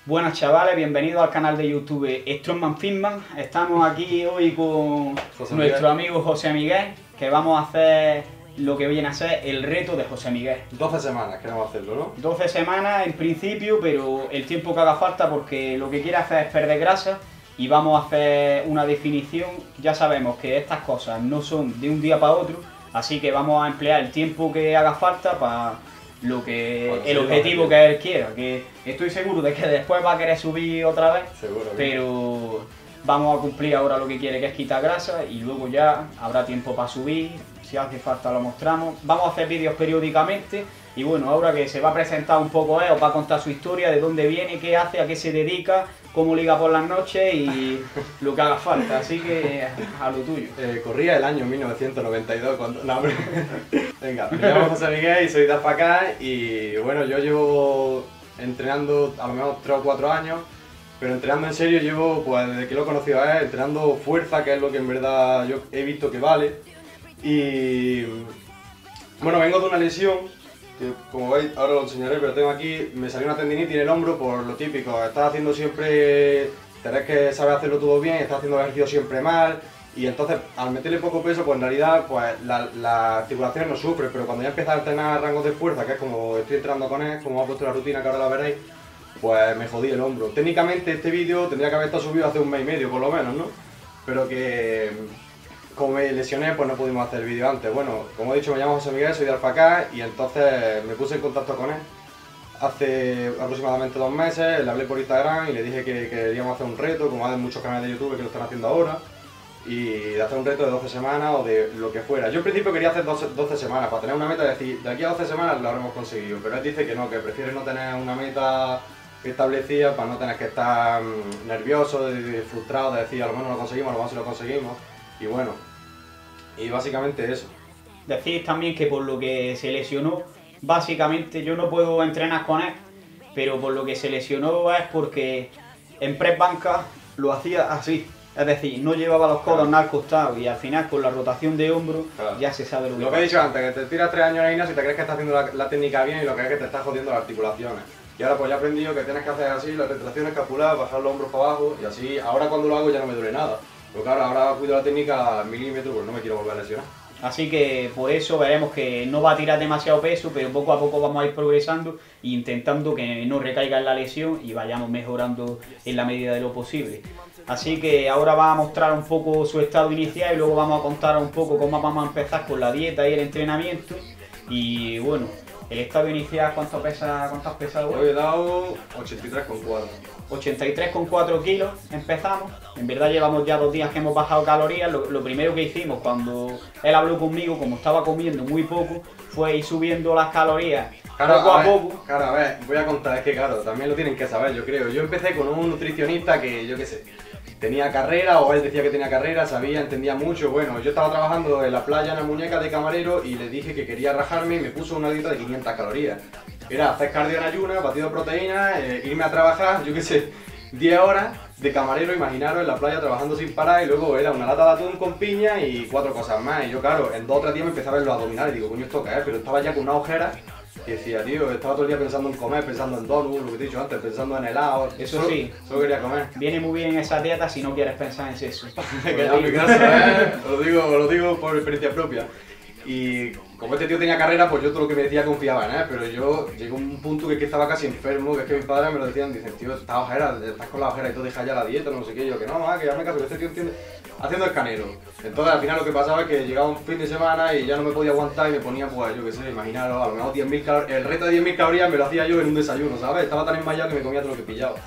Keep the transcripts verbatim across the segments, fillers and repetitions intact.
Buenas chavales, bienvenidos al canal de YouTube Strongman Fitman. Estamos aquí hoy con José nuestro Miguel. amigo José Miguel, que vamos a hacer lo que viene a ser el reto de José Miguel. doce semanas queremos hacerlo, ¿no? doce semanas en principio, pero el tiempo que haga falta porque lo que quiere hacer es perder grasa y vamos a hacer una definición. Ya sabemos que estas cosas no son de un día para otro, así que vamos a emplear el tiempo que haga falta para lo que Bueno, el sí, objetivo lo que él quiera, que estoy seguro de que después va a querer subir otra vez, Seguro. que- pero vamos a cumplir ahora lo que quiere, que es quitar grasa, y luego ya habrá tiempo para subir. Si hace falta lo mostramos. Vamos a hacer vídeos periódicamente y bueno, ahora que se va a presentar un poco él, os va a contar su historia, de dónde viene, qué hace, a qué se dedica, cómo liga por las noches y lo que haga falta, así que a lo tuyo. Eh, corría el año mil novecientos noventa y dos cuando... No, hombre. Venga, me llamo José Miguel y soy de Afacá y bueno, yo llevo entrenando a lo mejor tres o cuatro años, pero entrenando en serio llevo, pues desde que lo he conocido a él, entrenando fuerza, que es lo que en verdad yo he visto que vale. Y bueno, vengo de una lesión, que como veis, ahora lo enseñaré, pero tengo aquí, me salió una tendinitis en el hombro por lo típico, estás haciendo siempre, tenés que saber hacerlo todo bien, estás haciendo el ejercicio siempre mal, y entonces al meterle poco peso, pues en realidad pues la, la articulación no sufre, pero cuando ya empiezas a entrenar rangos de fuerza, que es como estoy entrenando con él, como ha puesto la rutina que ahora la veréis, pues me jodí el hombro. Técnicamente este vídeo tendría que haber estado subido hace un mes y medio por lo menos, ¿no? Pero que como me lesioné, pues no pudimos hacer el vídeo antes. Bueno, como he dicho, me llamo José Miguel, soy de Alfacá y entonces me puse en contacto con él hace aproximadamente dos meses, le hablé por Instagram y le dije que queríamos hacer un reto, como hay muchos canales de YouTube que lo están haciendo ahora, y de hacer un reto de doce semanas o de lo que fuera. Yo en principio quería hacer doce, doce semanas, para tener una meta y decir, de aquí a doce semanas lo habremos conseguido, pero él dice que no, que prefiere no tener una meta establecida para no tener que estar mm, nervioso, y frustrado, de decir a lo mejor no lo conseguimos, a lo mejor sí lo conseguimos. Y bueno, y básicamente eso. Decís también que por lo que se lesionó, básicamente yo no puedo entrenar con él, pero por lo que se lesionó es porque en press banca lo hacía así. Es decir, no llevaba los codos Claro. nada al costado y al final con la rotación de hombro Claro. ya se sabe lo que Lo que he dicho antes, que te tiras tres años en el gimnasio y te crees que estás haciendo la, la técnica bien y lo que es que te estás jodiendo las articulaciones. Y ahora pues ya he aprendido que tienes que hacer así, las retracciones escapular, bajar los hombros para abajo y así, ahora cuando lo hago ya no me duele nada. Pero claro, ahora cuido la técnica al milímetro porque no me quiero volver a lesionar. Así que por eso veremos que no va a tirar demasiado peso, pero poco a poco vamos a ir progresando e intentando que no recaiga en la lesión y vayamos mejorando en la medida de lo posible. Así que ahora va a mostrar un poco su estado inicial y luego vamos a contar un poco cómo vamos a empezar con la dieta y el entrenamiento. Y bueno, el estado inicial, ¿cuánto pesa, cuánto has pesado hoy? Hoy he dado ochenta y tres coma cuatro. ochenta y tres coma cuatro kilos empezamos. En verdad llevamos ya dos días que hemos bajado calorías. Lo, lo primero que hicimos cuando él habló conmigo, como estaba comiendo muy poco, fue ir subiendo las calorías Claro, poco a a ver, poco. claro, a ver, voy a contar, es que claro, también lo tienen que saber, yo creo. Yo empecé con un nutricionista que, yo qué sé, tenía carrera, o él decía que tenía carrera, sabía, entendía mucho. Bueno, yo estaba trabajando en la playa en la muñeca de camarero y le dije que quería rajarme y me puso una dieta de quinientas calorías. Era hacer cardio en ayunas, batido de proteínas, eh, irme a trabajar, yo qué sé, diez horas de camarero, imaginaros, en la playa trabajando sin parar, y luego era una lata de atún con piña y cuatro cosas más. Y yo, claro, en dos o tres días me empecé a ver los abdominales y digo, coño, esto qué es, pero estaba ya con una ojera. Y decía, tío, estaba todo el día pensando en comer, pensando en donuts, lo que te he dicho antes, pensando en helado. Eso solo, sí. Solo quería comer. Viene muy bien esa dieta si no quieres pensar en sexo. Que ya en mi casa, ¿eh? Os lo digo, os lo digo por experiencia propia. Y como este tío tenía carrera, pues yo todo lo que me decía confiaba en él, pero yo llegó un punto que, es que estaba casi enfermo, que es que mis padres me lo decían, dicen, tío, estás ojera, estás con la ojera y tú dejas ya la dieta, no sé qué, y yo que no, ah, que ya me caso, que este tío entiende, haciendo el canero. Entonces al final lo que pasaba es que llegaba un fin de semana y ya no me podía aguantar y me ponía, pues yo qué sé, imaginaros, a lo mejor diez mil calorías, el reto de diez mil calorías me lo hacía yo en un desayuno, ¿sabes? Estaba tan enmayado que me comía todo lo que pillaba.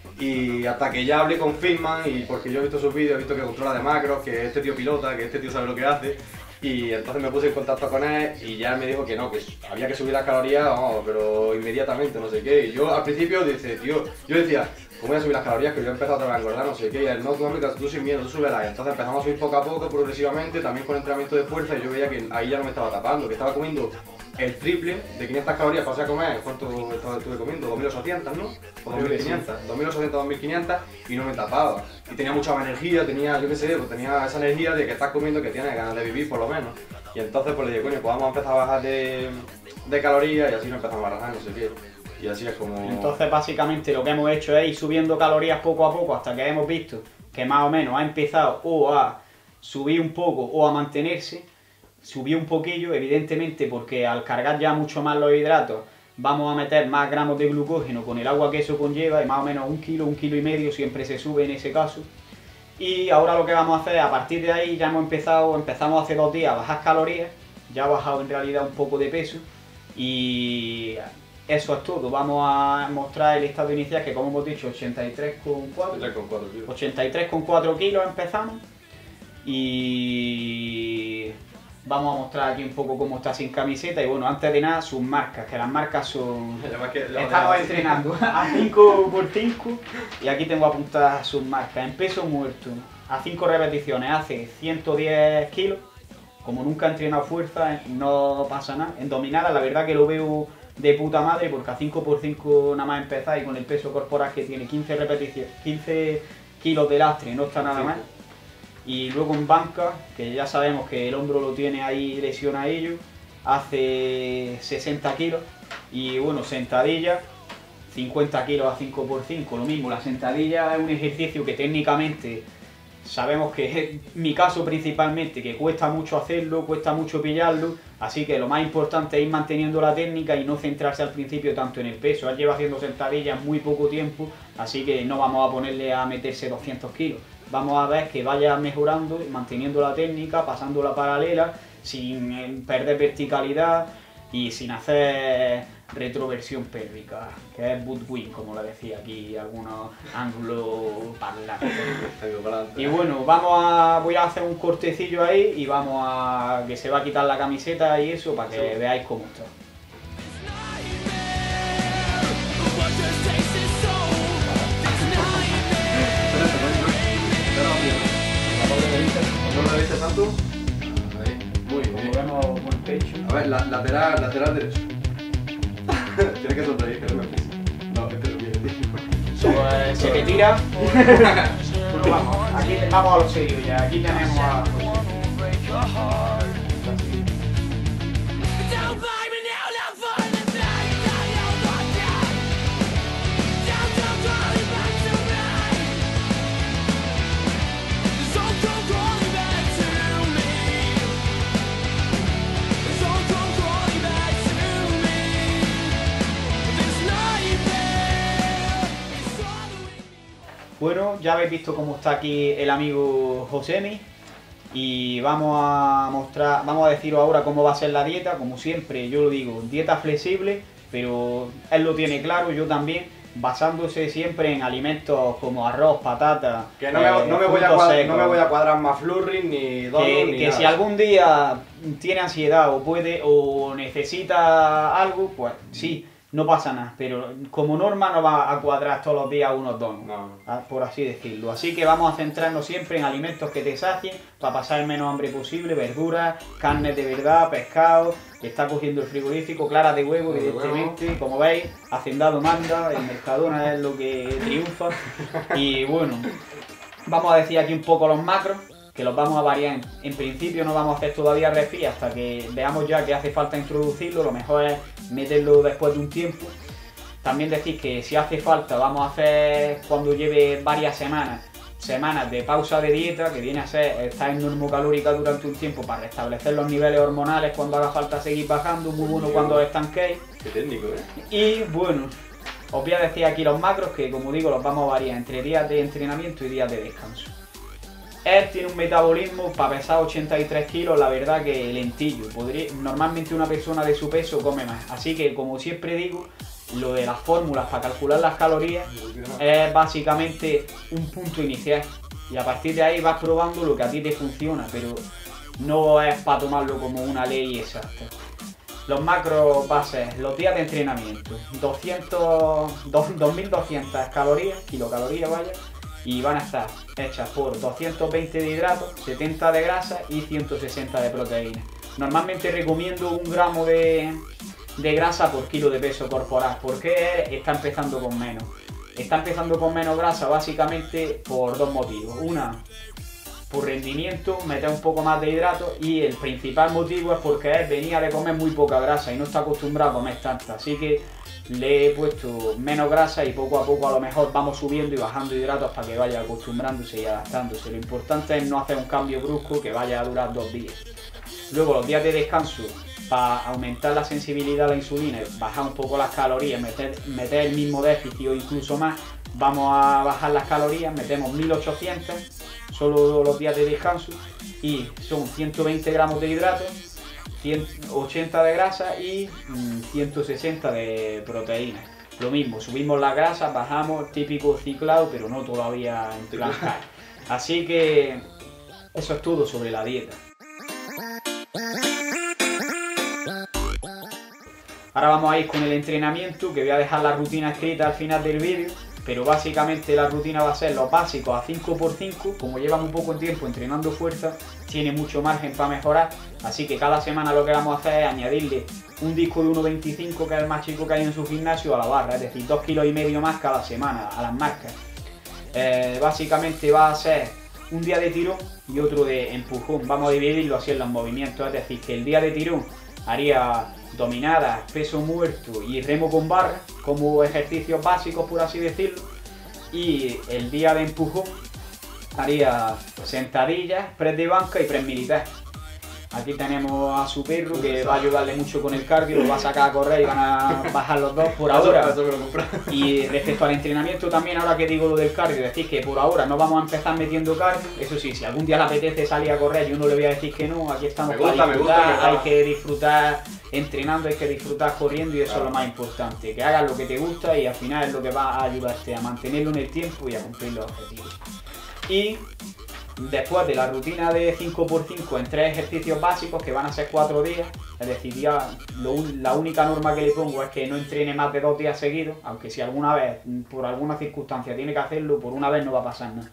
Y hasta que ya hablé con Fitman, y porque yo he visto sus vídeos, he visto que controla de macros, que este tío pilota, que este tío sabe lo que hace, y entonces me puse en contacto con él y ya me dijo que no, que había que subir las calorías, vamos, pero inmediatamente, no sé qué. Y yo al principio dice, tío, yo decía, ¿cómo voy a subir las calorías? Que yo he empezado otra vez a engordar, no sé qué, y él, no, tú, hombre, tú sin miedo, tú súbelas. Y entonces empezamos a subir poco a poco, progresivamente, también con entrenamiento de fuerza, y yo veía que ahí ya no me estaba tapando, que estaba comiendo el triple de quinientas calorías. Pasé a comer, ¿cuánto estaba- estuve comiendo? dos mil ochocientas, ¿no? O dos mil quinientas, dos mil ochocientas, dos mil quinientas, y no me tapaba. Y tenía mucha más energía, tenía, yo qué sé, pues tenía esa energía de que estás comiendo, que tienes ganas de vivir por lo menos. Y entonces pues le dije, coño, pues vamos a empezar a bajar de, de calorías, y así nos empezamos a bajar, no sé qué. Y así es como... Entonces básicamente lo que hemos hecho es ir subiendo calorías poco a poco hasta que hemos visto que más o menos ha empezado o a subir un poco o a mantenerse. Subió un poquillo, evidentemente, porque al cargar ya mucho más los hidratos vamos a meter más gramos de glucógeno con el agua que eso conlleva, y más o menos un kilo, un kilo y medio siempre se sube en ese caso. Y ahora lo que vamos a hacer, a partir de ahí ya hemos empezado, empezamos hace dos días a bajar calorías, ya ha bajado en realidad un poco de peso, y eso es todo. Vamos a mostrar el estado inicial, que como hemos dicho, ochenta y tres coma cuatro kilos. ochenta y tres coma cuatro kilos empezamos, y vamos a mostrar aquí un poco cómo está sin camiseta. Y bueno, antes de nada, sus marcas, que las marcas son... Estamos entrenando a cinco por cinco y aquí tengo apuntadas sus marcas. En peso muerto, a cinco repeticiones, hace ciento diez kilos. Como nunca he entrenado fuerza, no pasa nada. En dominada, la verdad que lo veo de puta madre, porque a cinco por cinco nada más empezar, y con el peso corporal que tiene, quince repeticiones, quince kilos de lastre, no está nada mal. Y luego en banca, que ya sabemos que el hombro lo tiene ahí lesionadillo, hace sesenta kilos. Y bueno, sentadilla, cincuenta kilos a cinco por cinco, lo mismo. La sentadilla es un ejercicio que técnicamente sabemos que es mi caso principalmente, que cuesta mucho hacerlo, cuesta mucho pillarlo, así que lo más importante es ir manteniendo la técnica y no centrarse al principio tanto en el peso. Él lleva haciendo sentadillas muy poco tiempo, así que no vamos a ponerle a meterse doscientos kilos. Vamos a ver que vaya mejorando, manteniendo la técnica, pasando la paralela, sin perder verticalidad y sin hacer retroversión pélvica, que es butt-wing, como le decía aquí algunos angloparlantes. Y bueno, vamos a, voy a hacer un cortecillo ahí y vamos a que se va a quitar la camiseta y eso para que veáis cómo está. ¿No lo viste tanto? Ahí, muy bien. Como vemos, buen pecho. A ver, la, lateral, lateral derecho. Tienes que sonreír, que no me pise. No, este lo quiere, tío. Pues se te tira. Bueno, vamos, aquí vamos a lo serio ya. Aquí tenemos a Bueno, ya habéis visto cómo está aquí el amigo Josemi, y vamos a mostrar, vamos a deciros ahora cómo va a ser la dieta. Como siempre, yo lo digo, dieta flexible, pero él lo tiene claro, yo también, basándose siempre en alimentos como arroz, patata. Que no, me, eh, no, me, voy a cuadrar, no me voy a cuadrar más flurries ni donuts que, ni que nada. Si algún día tiene ansiedad o puede o necesita algo, pues sí, no pasa nada, pero como norma no va a cuadrar todos los días unos donuts, no. por así decirlo. Así que vamos a centrarnos siempre en alimentos que te sacien para pasar el menos hambre posible: verduras, carnes de verdad, pescado, que está cogiendo el frigorífico, claras de huevo, evidentemente. Como veis, Hacendado manda, el Mercadona es lo que triunfa. Y bueno, vamos a decir aquí un poco los macros, que los vamos a variar. En, en principio no vamos a hacer todavía refri hasta que veamos ya que hace falta introducirlo. Lo mejor es meterlo después de un tiempo. También decir que si hace falta vamos a hacer, cuando lleve varias semanas, semanas de pausa de dieta, que viene a ser estar en normocalórica durante un tiempo para restablecer los niveles hormonales cuando haga falta seguir bajando, muy bueno cuando os estanquéis. Qué técnico, ¿eh? Y bueno, os voy a decir aquí los macros, que como digo los vamos a variar entre días de entrenamiento y días de descanso. Él tiene un metabolismo para pesar ochenta y tres kilos, la verdad que lentillo. Podría, normalmente una persona de su peso come más. Así que, como siempre digo, lo de las fórmulas para calcular las calorías es básicamente un punto inicial. Y a partir de ahí vas probando lo que a ti te funciona, pero no es para tomarlo como una ley exacta. Los macros va a ser los días de entrenamiento, doscientos, dos mil doscientas calorías, kilocalorías vaya, y van a estar hechas por doscientos veinte de hidratos, setenta de grasa y ciento sesenta de proteína. Normalmente recomiendo un gramo de, de grasa por kilo de peso corporal, porque está empezando con menos. Está empezando con menos grasa básicamente por dos motivos. Una, por rendimiento, meter un poco más de hidratos, y el principal motivo es porque él venía de comer muy poca grasa y no está acostumbrado a comer tanta. Así que le he puesto menos grasa y poco a poco a lo mejor vamos subiendo y bajando hidratos para que vaya acostumbrándose y adaptándose. Lo importante es no hacer un cambio brusco que vaya a durar dos días. Luego los días de descanso, para aumentar la sensibilidad a la insulina, bajar un poco las calorías, meter, meter el mismo déficit o incluso más, vamos a bajar las calorías, metemos mil ochocientos solo los días de descanso y son ciento veinte gramos de hidratos, ciento ochenta de grasa y mmm, ciento sesenta de proteína. Lo mismo, subimos la grasa, bajamos, típico ciclado, pero no todavía en plan high. Así que eso es todo sobre la dieta. Ahora vamos a ir con el entrenamiento, que voy a dejar la rutina escrita al final del vídeo, pero básicamente la rutina va a ser los básicos a cinco por cinco, como llevamos un poco de tiempo entrenando fuerza, tiene mucho margen para mejorar, así que cada semana lo que vamos a hacer es añadirle un disco de uno veinticinco, que es el más chico que hay en su gimnasio, a la barra, es decir, dos kilos y medio más cada semana a las marcas. Eh, básicamente va a ser un día de tirón y otro de empujón, vamos a dividirlo así en los movimientos, es decir, que el día de tirón haría dominadas, peso muerto y remo con barra como ejercicios básicos, por así decirlo, y el día de empujón haría sentadillas, press de banca y press militar. Aquí tenemos a su perro que va a ayudarle mucho con el cardio, lo va a sacar a correr y van a bajar los dos por ahora. Y respecto al entrenamiento también, ahora que digo lo del cardio, decir que por ahora no vamos a empezar metiendo cardio. Eso sí, si algún día le apetece salir a correr, yo no le voy a decir que no, aquí estamos me gusta, para disfrutar, me gusta, hay que disfrutar entrenando, hay que disfrutar corriendo y eso claro. Es lo más importante, que hagas lo que te gusta y al final es lo que va a ayudarte a mantenerlo en el tiempo y a cumplir los objetivos. Y después de la rutina de cinco por cinco en tres ejercicios básicos, que van a ser cuatro días, es decir, ya lo, la única norma que le pongo es que no entrene más de dos días seguidos, aunque si alguna vez, por alguna circunstancia tiene que hacerlo, por una vez no va a pasar nada.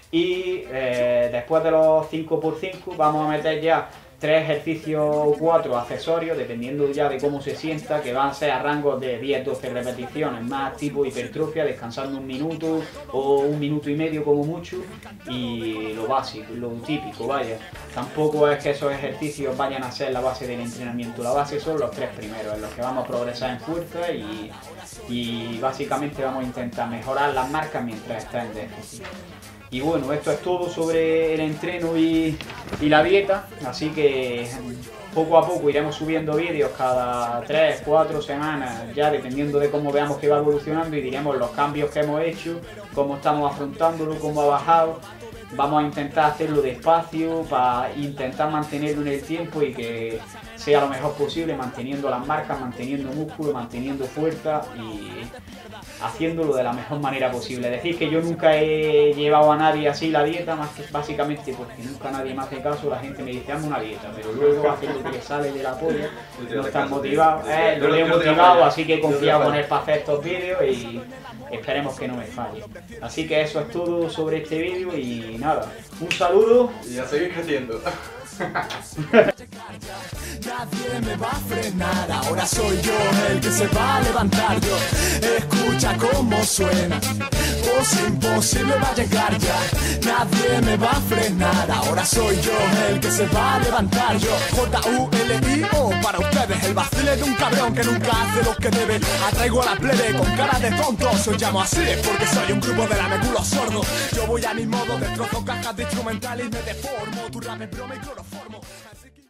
Y eh, después de los cinco por cinco vamos a meter ya tres ejercicios o cuatro accesorios, dependiendo ya de cómo se sienta, que van a ser a rangos de diez a doce repeticiones, más tipo hipertrofia, descansando un minuto o un minuto y medio como mucho, y lo básico, lo típico, vaya. Tampoco es que esos ejercicios vayan a ser la base del entrenamiento, la base son los tres primeros, en los que vamos a progresar en fuerza y, y básicamente vamos a intentar mejorar las marcas mientras está en déficit. Y bueno, esto es todo sobre el entreno y, y la dieta, así que poco a poco iremos subiendo vídeos cada tres, cuatro semanas, ya dependiendo de cómo veamos que va evolucionando, y diremos los cambios que hemos hecho, cómo estamos afrontándolo, cómo ha bajado. Vamos a intentar hacerlo despacio para intentar mantenerlo en el tiempo y que sea lo mejor posible, manteniendo las marcas, manteniendo músculo, manteniendo fuerza y haciéndolo de la mejor manera posible. Decir que yo nunca he llevado a nadie así la dieta, más que básicamente porque nunca nadie me hace caso, la gente me dice hazme una dieta, pero luego hace lo que le sale de la polla, no están motivados, eh, lo he motivado, así que he confiado con él para hacer estos vídeos y esperemos que no me falle. Así que eso es todo sobre este vídeo y nada, un saludo y a seguir creciendo. Nadie me va a frenar, ahora soy yo el que se va a levantar. Yo escucha cómo suena, voz imposible va a llegar ya. Nadie me va a frenar, ahora soy yo el que se va a levantar. Yo J U L I O para ustedes, el vacile de un cabrón que nunca hace lo que debe. Atraigo a la plebe con cara de tonto, os llamo así porque soy un grupo de lameculos sordos. Yo voy a mi modo, destrozo cajas de instrumental y me deformo. Tu rap es broma y cloroformo.